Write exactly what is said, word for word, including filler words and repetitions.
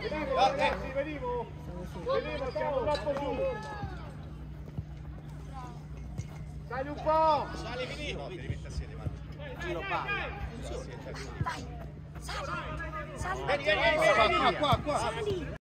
Venivo, ragazzi, venivo! Venivo, siamo troppo su! Sali un po'! Sali, venivo! Devi mettere a sede, Marco. Giro pari. Vai, sali, sali. Vieni, vieni, vieni, Qua, qua, qua. Sali.